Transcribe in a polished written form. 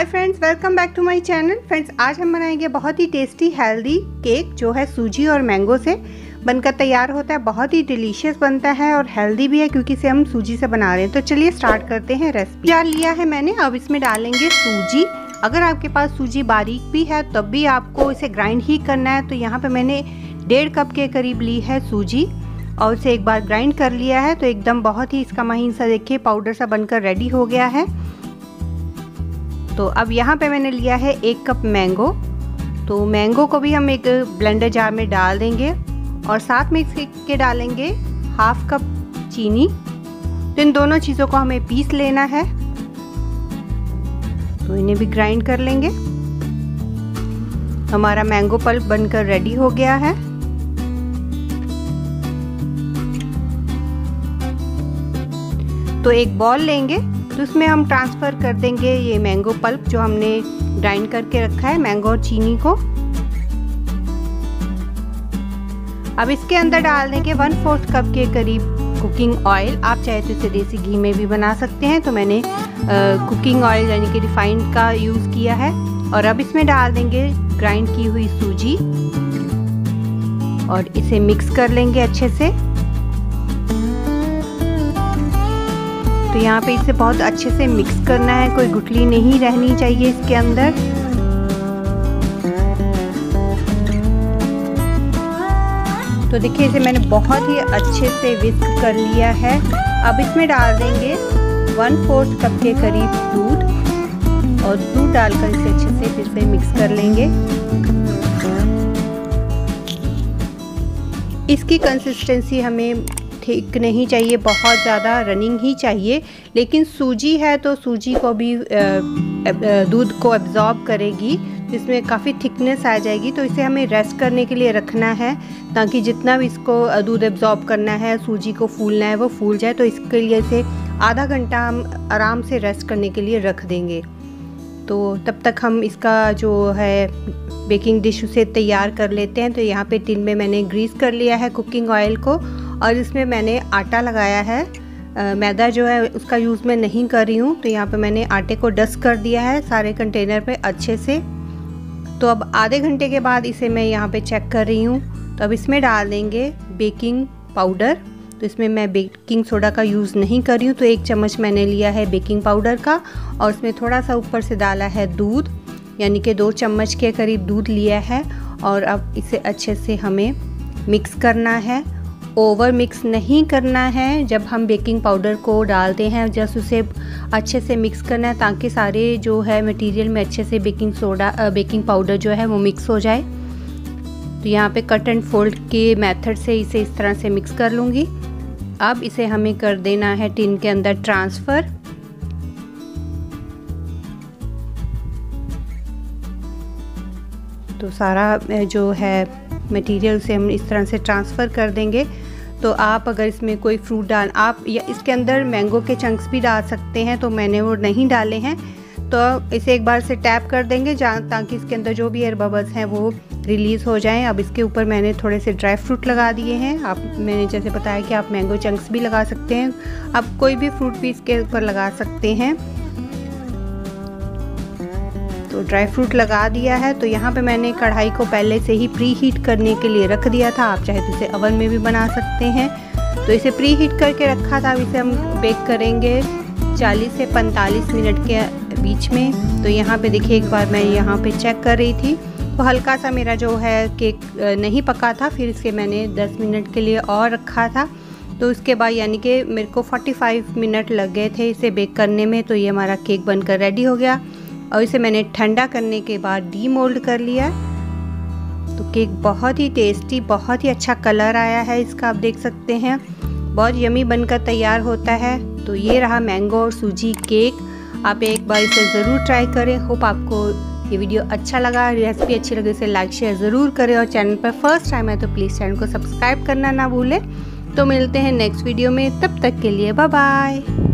Friends, welcome back to my channel. Friends, आज हम बनाएंगे बहुत ही टेस्टी हेल्दी केक जो है सूजी और मैंगो से बनकर तैयार होता है। बहुत ही डिलीशियस बनता है और हेल्दी भी है क्योंकि इसे हम सूजी से बना रहे हैं। तो चलिए स्टार्ट करते हैं रेसिपी। जार लिया है मैंने, अब इसमें डालेंगे सूजी। अगर आपके पास सूजी बारीक भी है तब भी आपको इसे ग्राइंड ही करना है। तो यहाँ पे मैंने 1.5 कप के करीब ली है सूजी और इसे एक बार ग्राइंड कर लिया है। तो एकदम बहुत ही इसका महीन सा देखिए पाउडर सा बनकर रेडी हो गया है। तो अब यहाँ पे मैंने लिया है 1 कप मैंगो। तो मैंगो को भी हम एक ब्लेंडर जार में डाल देंगे और साथ में इसके डालेंगे 1/2 कप चीनी। तो इन दोनों चीज़ों को हमें पीस लेना है। तो इन्हें भी ग्राइंड कर लेंगे। हमारा मैंगो पल्प बनकर रेडी हो गया है। तो एक बॉल लेंगे, तो उसमें हम ट्रांसफ़र कर देंगे ये मैंगो पल्प जो हमने ग्राइंड करके रखा है, मैंगो और चीनी को। अब इसके अंदर डाल देंगे 1/4 कप के करीब कुकिंग ऑयल। आप चाहे तो इसे देसी घी में भी बना सकते हैं। तो मैंने कुकिंग ऑयल यानी कि रिफाइंड का यूज़ किया है। और अब इसमें डाल देंगे ग्राइंड की हुई सूजी और इसे मिक्स कर लेंगे अच्छे से। तो यहाँ पे इसे बहुत अच्छे से मिक्स करना है, कोई गुठली नहीं रहनी चाहिए इसके अंदर। तो देखिए इसे मैंने बहुत ही अच्छे से विस्क कर लिया है। अब इसमें डाल देंगे 1/4 कप के करीब दूध और दूध डालकर इसे अच्छे से फिर से मिक्स कर लेंगे। इसकी कंसिस्टेंसी हमें ठीक नहीं चाहिए, बहुत ज़्यादा रनिंग ही चाहिए। लेकिन सूजी है तो सूजी को भी दूध को एब्जॉर्ब करेगी, इसमें काफ़ी थिकनेस आ जाएगी। तो इसे हमें रेस्ट करने के लिए रखना है ताकि जितना भी इसको दूध एब्जॉर्ब करना है, सूजी को फूलना है, वो फूल जाए। तो इसके लिए इसे आधा घंटा हम आराम से रेस्ट करने के लिए रख देंगे। तो तब तक हम इसका जो है बेकिंग डिश उसे तैयार कर लेते हैं। तो यहाँ पे टिन में मैंने ग्रीस कर लिया है कुकिंग ऑयल को और इसमें मैंने आटा लगाया है। मैदा जो है उसका यूज़ मैं नहीं कर रही हूँ। तो यहाँ पे मैंने आटे को डस्ट कर दिया है सारे कंटेनर पे अच्छे से। तो अब आधे घंटे के बाद इसे मैं यहाँ पे चेक कर रही हूँ। तो अब इसमें डाल देंगे बेकिंग पाउडर। तो इसमें मैं बेकिंग सोडा का यूज़ नहीं कर रही हूँ। तो 1 चम्मच मैंने लिया है बेकिंग पाउडर का और इसमें थोड़ा सा ऊपर से डाला है दूध, यानी कि 2 चम्मच के करीब दूध लिया है। और अब इसे अच्छे से हमें मिक्स करना है। ओवर मिक्स नहीं करना है। जब हम बेकिंग पाउडर को डालते हैं जस्ट उसे अच्छे से मिक्स करना है ताकि सारे जो है मटेरियल में अच्छे से बेकिंग पाउडर जो है वो मिक्स हो जाए। तो यहाँ पे कट एंड फोल्ड के मेथड से इसे इस तरह से मिक्स कर लूँगी। अब इसे हमें कर देना है टिन के अंदर ट्रांसफ़र। तो सारा जो है मटेरियल से हम इस तरह से ट्रांसफ़र कर देंगे। तो आप अगर इसमें कोई फ्रूट आप या इसके अंदर मैंगो के चंक्स भी डाल सकते हैं। तो मैंने वो नहीं डाले हैं। तो इसे एक बार से टैप कर देंगे ताकि इसके अंदर जो भी एयर बबल्स हैं वो रिलीज़ हो जाएं। अब इसके ऊपर मैंने थोड़े से ड्राई फ्रूट लगा दिए हैं। मैंने जैसे बताया कि आप मैंगो चंक्स भी लगा सकते हैं। आप कोई भी फ्रूट भी इसके ऊपर लगा सकते हैं। तो ड्राई फ्रूट लगा दिया है। तो यहाँ पे मैंने कढ़ाई को पहले से ही प्री हीट करने के लिए रख दिया था। आप चाहे तो इसे ओवन में भी बना सकते हैं। तो इसे प्री हीट करके रखा था। अब इसे हम बेक करेंगे 40 से 45 मिनट के बीच में। तो यहाँ पे देखिए एक बार मैं यहाँ पे चेक कर रही थी तो हल्का सा मेरा जो है केक नहीं पका था। फिर इसे मैंने 10 मिनट के लिए और रखा था। तो उसके बाद यानी कि मेरे को 45 मिनट लग गए थे इसे बेक करने में। तो ये हमारा केक बनकर रेडी हो गया और इसे मैंने ठंडा करने के बाद डीमोल्ड कर लिया। तो केक बहुत ही टेस्टी, बहुत ही अच्छा कलर आया है इसका, आप देख सकते हैं। बहुत यमी बनकर तैयार होता है। तो ये रहा मैंगो और सूजी केक। आप एक बार इसे ज़रूर ट्राई करें। होप आपको ये वीडियो अच्छा लगा, रेसिपी अच्छी लगे इसे लाइक शेयर ज़रूर करें। और चैनल पर फर्स्ट टाइम है तो प्लीज़ चैनल को सब्सक्राइब करना ना भूलें। तो मिलते हैं नेक्स्ट वीडियो में, तब तक के लिए बाय बाय।